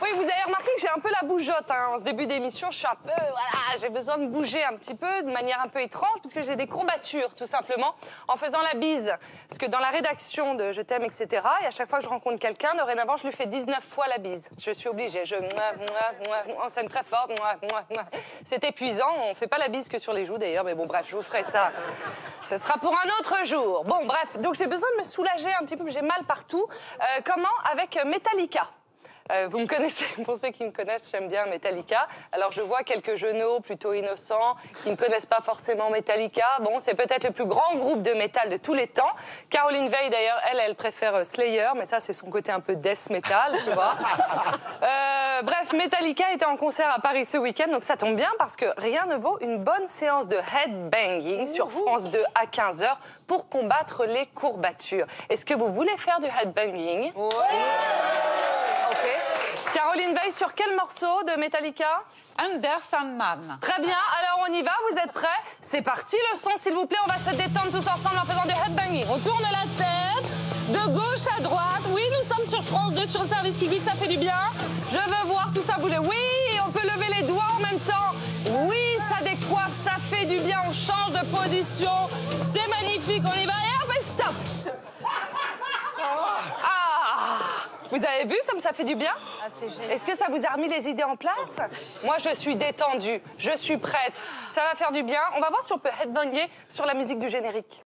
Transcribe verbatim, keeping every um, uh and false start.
Oui, vous avez remarqué que j'ai un peu la bougeotte. Hein. En ce début d'émission, je suis un peu... Voilà, j'ai besoin de bouger un petit peu, de manière un peu étrange, puisque j'ai des courbatures, tout simplement, en faisant la bise. Parce que dans la rédaction de Je t'aime, et cetera, et à chaque fois que je rencontre quelqu'un, dorénavant, je lui fais dix-neuf fois la bise. Je suis obligée. Je... On s'aime très fort. C'est épuisant. On ne fait pas la bise que sur les joues, d'ailleurs. Mais bon, bref, je vous ferai ça. Ce sera pour un autre jour. Bon, bref. Donc, j'ai besoin de me soulager un petit peu. J'ai mal partout. Euh, comment? Avec Metallica. Euh, vous me connaissez, pour ceux qui me connaissent, j'aime bien Metallica. Alors je vois quelques genoux plutôt innocents qui ne connaissent pas forcément Metallica. Bon, c'est peut-être le plus grand groupe de métal de tous les temps. Caroline Veil, d'ailleurs, elle, elle préfère Slayer, mais ça, c'est son côté un peu death metal, tu vois. Euh, bref, Metallica était en concert à Paris ce week-end, donc ça tombe bien parce que rien ne vaut une bonne séance de headbanging sur France deux à quinze heures pour combattre les courbatures. Est-ce que vous voulez faire du headbanging? Ouais. Caroline Veil, sur quel morceau de Metallica? Under Sandman. Très bien, alors on y va, vous êtes prêts? C'est parti, le son s'il vous plaît, on va se détendre tous ensemble en faisant du headbanging. On tourne la tête, de gauche à droite. Oui, nous sommes sur France deux, sur le service public, ça fait du bien. Je veux voir tout ça bouger. Oui, on peut lever les doigts en même temps. Oui, ça décoiffe, ça fait du bien, on change de position. C'est magnifique, on y va et hop, et stop. Ah! Vous avez vu comme ça fait du bien? Ah, c'est génial. Est-ce que ça vous a remis les idées en place? Moi, je suis détendue, je suis prête. Ça va faire du bien. On va voir si on peut headbanger sur la musique du générique.